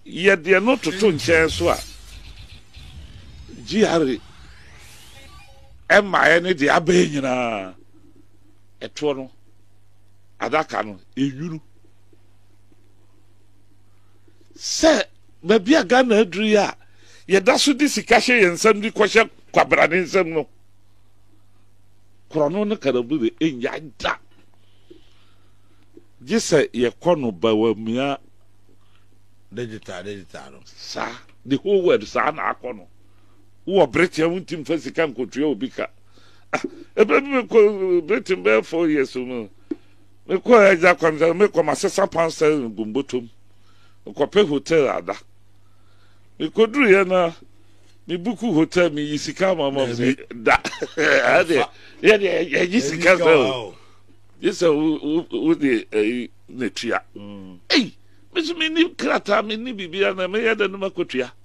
ye de no toto nchen so a GRA Emma ene de abe nyina eto no adaka no eyuru se ba bia Ghana aduru ya ye da so di sika hye yensam di kwhye kwabra ne nsam no krono ne karabu be enya da gise ye kono ba wa mia digital sa the whole world sa na akono wo bretia wuntim fa sika nkotua obika ebe me ko bretin be 4 years no me ko eja kwamza me ko masesa pansa gumbotom ko pe hotel ada me ko duru ye na me buku hotel me yisika mama da ade ye yisika so yes o de netua eh me so me ni krata me ni bibia na me ye da no makotua